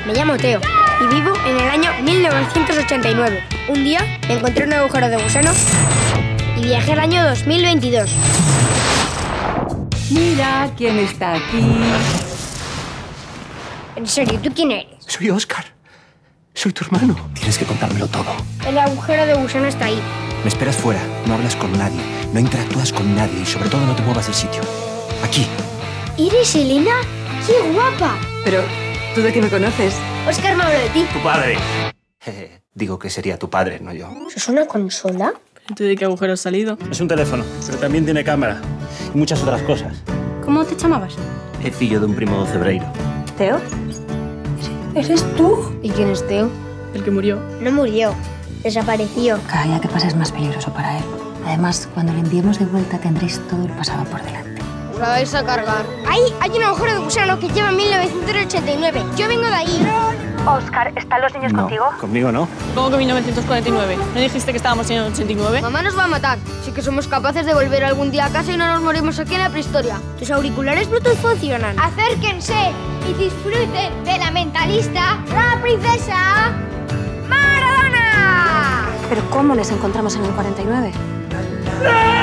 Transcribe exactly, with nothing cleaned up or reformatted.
Me llamo Teo y vivo en el año mil novecientos ochenta y nueve. Un día me encontré un agujero de gusano y viajé al año dos mil veintidós. Mira quién está aquí. En serio, ¿tú quién eres? Soy Óscar. Soy tu hermano. Tienes que contármelo todo. El agujero de gusano está ahí. Me esperas fuera, no hablas con nadie, no interactúas con nadie y sobre todo no te muevas del sitio. Aquí. ¿Eres Elena? ¡Qué guapa! Pero, ¿tú de qué me conoces? Óscar me habló de ti. Tu padre. Jeje, digo que sería tu padre, no yo. ¿Eso es una consola? ¿Tú de qué agujero has salido? Es un teléfono, pero también tiene cámara y muchas otras cosas. ¿Cómo te llamabas? Es fillo de un primo docebreiro. ¿Teo? ¿Eres tú? ¿Y quién es Teo? El que murió. No murió. Desapareció. Cada día que pasa es más peligroso para él. Además, cuando le enviemos de vuelta tendréis todo el pasado por delante. Os la vais a cargar. Ahí hay un agujero de gusano que lleva mil novecientos ochenta y nueve. Yo vengo de ahí. Óscar, ¿están los niños No, contigo? conmigo no. ¿Cómo que mil novecientos cuarenta y nueve? ¿No dijiste que estábamos en el ochenta y nueve? Mamá nos va a matar. Sí que somos capaces de volver algún día a casa y no nos morimos aquí en la prehistoria. ¿Tus auriculares Bluetooth funcionan? Acérquense y disfruten de la mentalista, la princesa Maradona. ¿Pero cómo les encontramos en el cuarenta y nueve?